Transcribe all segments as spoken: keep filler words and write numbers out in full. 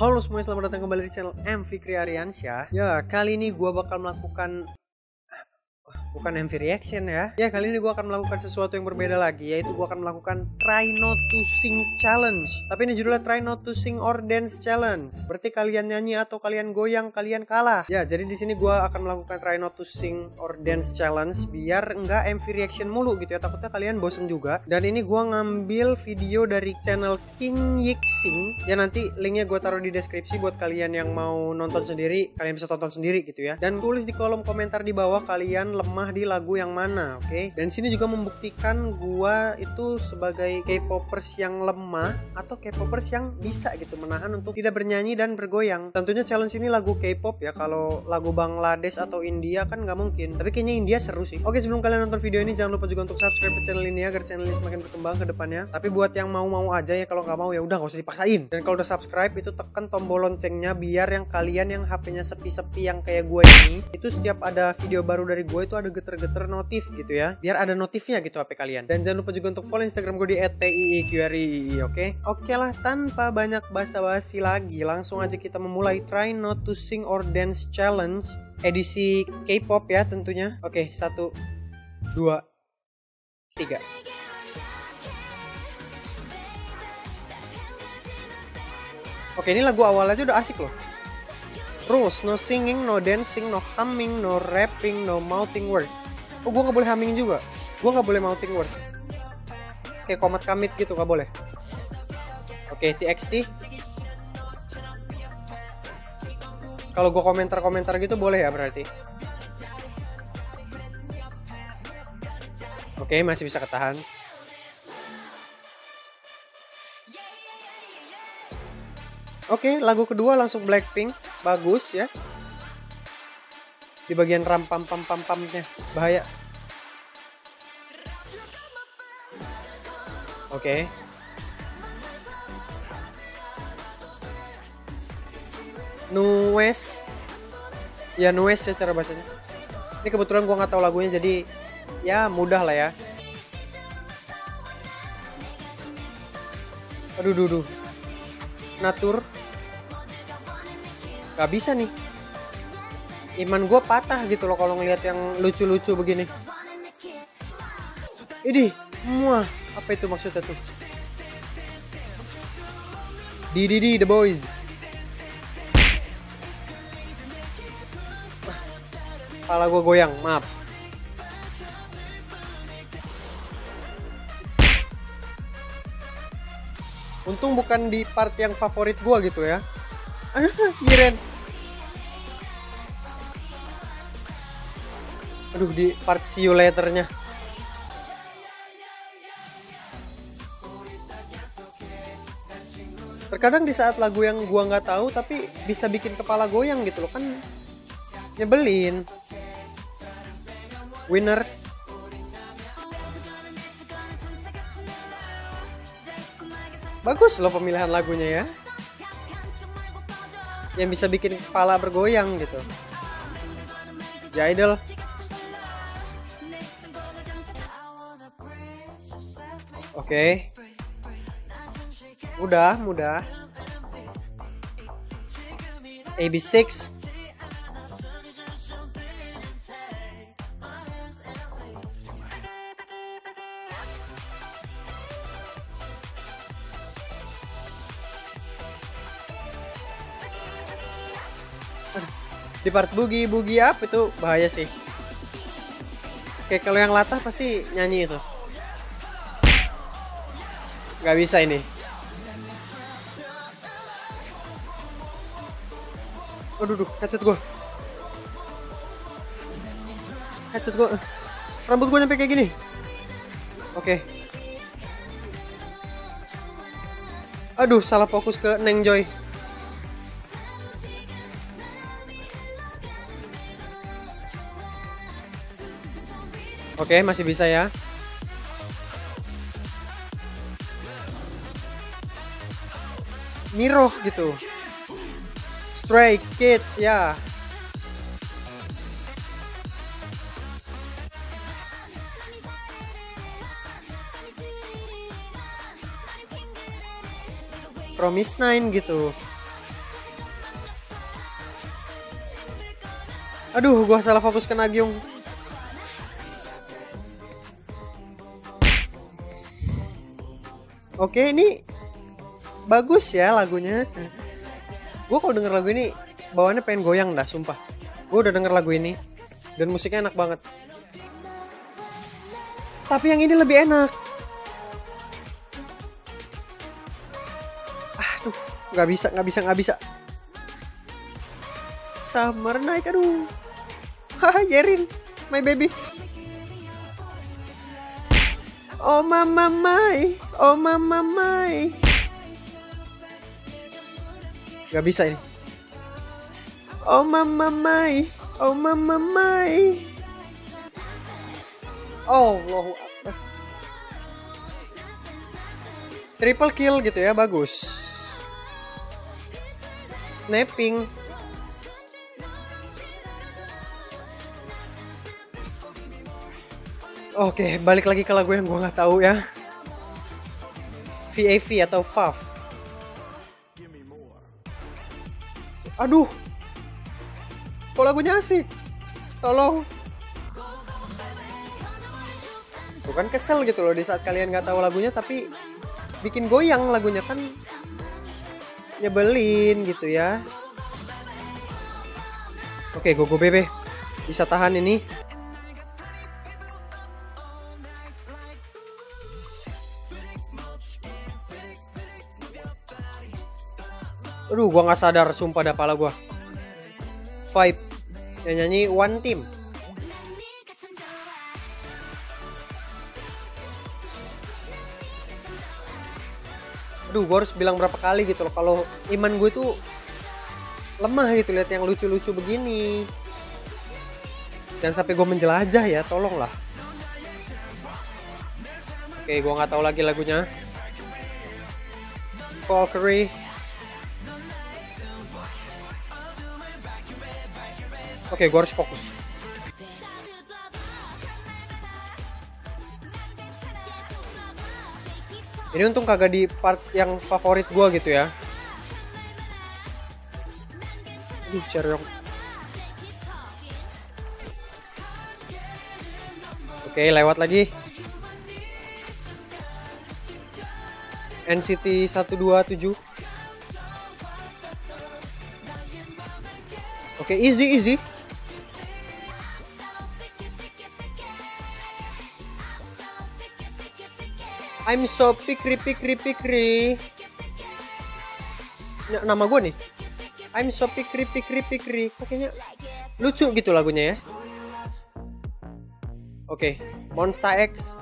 Halo semuanya, selamat datang kembali di channel M Fikri Aryansyah. Ya, kali ini gue bakal melakukan bukan M V reaction ya. Ya, kali ini gue akan melakukan sesuatu yang berbeda lagi, yaitu gue akan melakukan try not to sing challenge. Tapi ini judulnya try not to sing or dance challenge. Berarti kalian nyanyi atau kalian goyang, kalian kalah. Ya, jadi di sini gue akan melakukan try not to sing or dance challenge biar enggak M V reaction mulu gitu ya. Takutnya kalian bosen juga. Dan ini gue ngambil video dari channel King Yixing. Ya, nanti linknya gue taruh di deskripsi buat kalian yang mau nonton sendiri. Kalian bisa tonton sendiri gitu ya. Dan tulis di kolom komentar di bawah kalian lemah di lagu yang mana, oke? Okay? Dan sini juga membuktikan gua itu sebagai K-popers yang lemah atau K-popers yang bisa gitu menahan untuk tidak bernyanyi dan bergoyang. Tentunya challenge ini lagu K-pop ya. Kalau lagu Bangladesh atau India kan nggak mungkin. Tapi kayaknya India seru sih. Oke, sebelum kalian nonton video ini jangan lupa juga untuk subscribe ke channel ini agar channel ini semakin berkembang ke depannya. Tapi buat yang mau-mau aja ya, kalau nggak mau ya udah nggak usah dipaksain. Dan kalau udah subscribe itu tekan tombol loncengnya biar yang kalian yang H P-nya sepi-sepi yang kayak gue ini itu setiap ada video baru dari gue itu ada geter-geter notif gitu ya, biar ada notifnya gitu H P kalian. Dan jangan lupa juga untuk follow Instagram gue di et piiqri, oke? Oke lah, tanpa banyak basa-basi lagi, langsung aja kita memulai try not to sing or dance challenge edisi K-pop ya tentunya. Oke, satu, dua, tiga. Oke, ini lagu awal aja udah asik loh. Rules, no singing, no dancing, no humming, no rapping, no mouthing words. Oh, gue gak boleh humming juga. Gue gak boleh mouthing words. Kayak komat kamit gitu, gak boleh. Oke, T X T. Kalau gue komentar-komentar gitu boleh ya berarti. Oke, masih bisa ketahan. Oke, lagu kedua langsung Blackpink. Bagus ya. Di bagian ram pam pam pam pamnya bahaya. Oke. Nues. Ya Nues ya cara bacanya. Ini kebetulan gua nggak tahu lagunya jadi ya mudah lah ya. Aduh duh duh. Natur. Gak bisa nih. Iman gue patah gitu loh kalau ngelihat yang lucu-lucu begini. Idih, muah, apa itu maksudnya tuh? D D D The Boys. Kepala gue goyang, maaf. Untung bukan di part yang favorit gue gitu ya. Iren. Aduh, di part see you later-nya. Terkadang di saat lagu yang gua nggak tahu tapi bisa bikin kepala goyang gitu loh, kan nyebelin. Winner. Bagus loh pemilihan lagunya ya. Yang bisa bikin kepala bergoyang gitu. J-Idol. Oke, okay. Mudah, mudah. A B enam. Di part bugi bugi apa itu bahaya sih. Oke, kalau yang latah pasti nyanyi itu. Gak bisa ini. Aduh, duh, headset gue. Headset gue. Rambut gue nyampe kayak gini. Oke. Aduh, salah fokus ke Neng Joy. Oke, masih bisa ya. Miroh gitu. Stray Kids ya. Promise Nine gitu. Aduh, gua salah fokus ke Nagyong. Oke, ini bagus ya lagunya. Gue kalau denger lagu ini bawaannya pengen goyang dah, sumpah. Gue udah denger lagu ini dan musiknya enak banget. Tapi yang ini lebih enak. Aduh, nggak bisa, nggak bisa, nggak bisa. Summer naik, aduh. Haha, Yerin, my baby. Oh mama my, oh mama my. Gak bisa ini. Oh mama my, oh mama my. Oh Allahu Akbar. Triple kill gitu ya, bagus. Snapping. Oke, balik lagi ke lagu yang gue nggak tahu ya. V A V atau V A V. Aduh, kok lagunya asik? Tolong. Bukan kesel gitu loh di saat kalian nggak tahu lagunya, tapi bikin goyang lagunya kan nyebelin gitu ya. Oke, Gogo Bebe bisa tahan ini. Aduh, gua nggak sadar, sumpah dah pala gua. Vibe yang nyanyi One Team. Aduh, gua harus bilang berapa kali gitu loh kalau iman gue tuh lemah gitu lihat yang lucu-lucu begini. Jangan sampai gue menjelajah ya, tolonglah. Oke, gua nggak tahu lagi lagunya. Valkyrie. Oke, gue harus fokus. Ini untung kagak di part yang favorit gue gitu ya. Aduh, Cheryong. Oke, lewat lagi. N C T seratus dua puluh tujuh. Oke, easy easy. I'm so pikri pikri pikri. N nama gue nih. I'm so pikri pikri pikri. Kayaknya lucu gitu lagunya ya. Oke, Monsta X.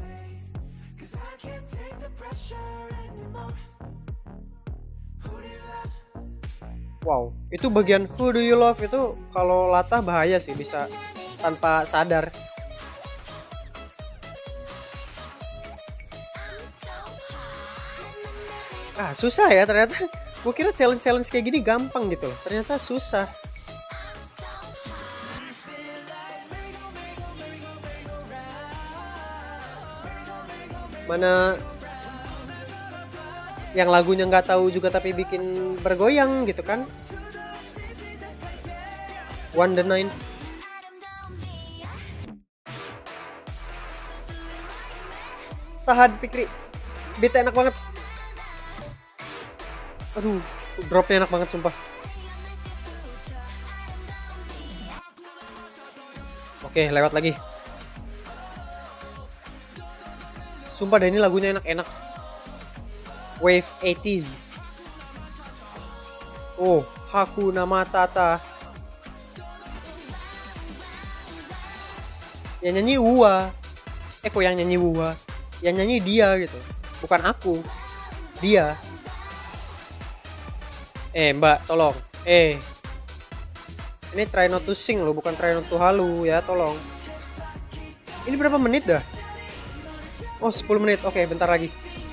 Wow, itu bagian Who Do You Love itu kalau latah bahaya sih, bisa tanpa sadar. Ah, susah ya ternyata. Gue kira challenge-challenge kayak gini gampang gitu loh. Ternyata susah. Mana yang lagunya nggak tahu juga tapi bikin bergoyang gitu kan. One the Nine. Tahan Pikri. Beatnya enak banget. Aduh, dropnya enak banget sumpah. Oke, lewat lagi. Sumpah deh, ini lagunya enak-enak. Wave delapan puluh. Oh, Hakuna Matata. Yang nyanyi Wua. Eh, kok yang nyanyi Wua? Yang nyanyi dia gitu. Bukan aku. Dia. Eh mbak, tolong. Eh, ini try not to sing loh, bukan try not to halu ya, tolong. Ini berapa menit dah? Oh, sepuluh menit. Oke, bentar lagi.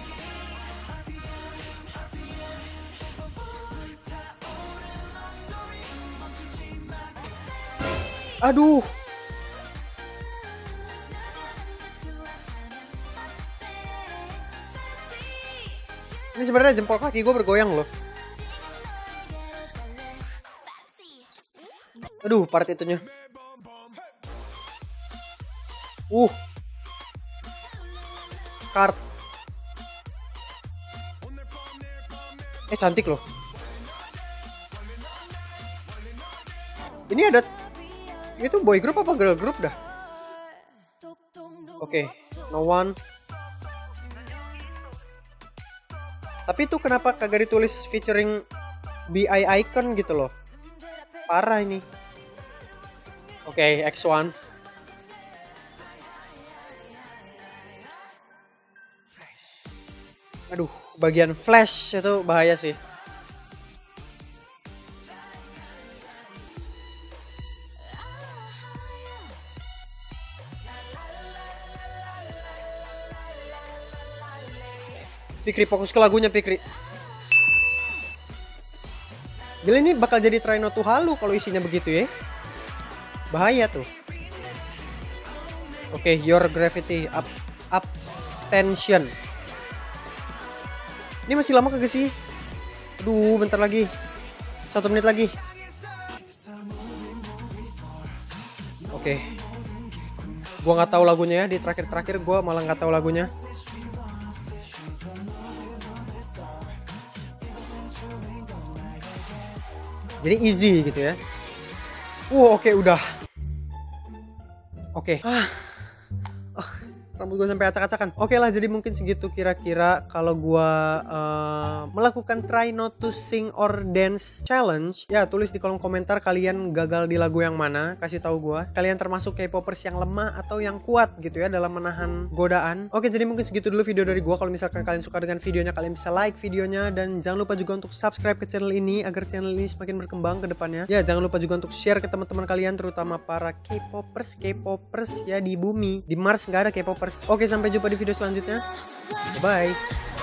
Aduh. Ini sebenarnya jempol kaki gue bergoyang loh. Aduh, part itunya. Uh. Kart. Eh, cantik loh. Ini ada, itu boy group apa girl group dah? Oke, okay, no one. Tapi itu kenapa kagak ditulis featuring B I icon gitu loh? Parah ini. Oke, okay, X satu. Aduh, bagian flash itu bahaya sih. Fikri, fokus ke lagunya, Fikri. Gila, ini bakal jadi try not to halu kalau isinya begitu ya. Bahaya tuh. Oke, okay, your gravity up up tension. Ini masih lama kagak sih? Aduh, bentar lagi. Satu menit lagi. Oke. Okay. Gua nggak tahu lagunya ya, di terakhir-terakhir gua malah nggak tahu lagunya. Jadi easy gitu ya. Uh, oke okay, udah. Oke. Okay. Ah. Oh, rambut gue sampai acak-acakan. Oke okay lah, jadi mungkin segitu kira-kira kalau gue uh, melakukan try not to sing or dance challenge. Ya, tulis di kolom komentar kalian gagal di lagu yang mana. Kasih tahu gue. Kalian termasuk K-popers yang lemah atau yang kuat gitu ya dalam menahan godaan. Oke, jadi mungkin segitu dulu video dari gue. Kalau misalkan kalian suka dengan videonya, kalian bisa like videonya. Dan jangan lupa juga untuk subscribe ke channel ini agar channel ini semakin berkembang ke depannya. Ya, jangan lupa juga untuk share ke teman-teman kalian, terutama para K-popers, K-popers ya di bumi. Di Mars nggak ada K-popers. Oke, sampai jumpa di video selanjutnya. Bye.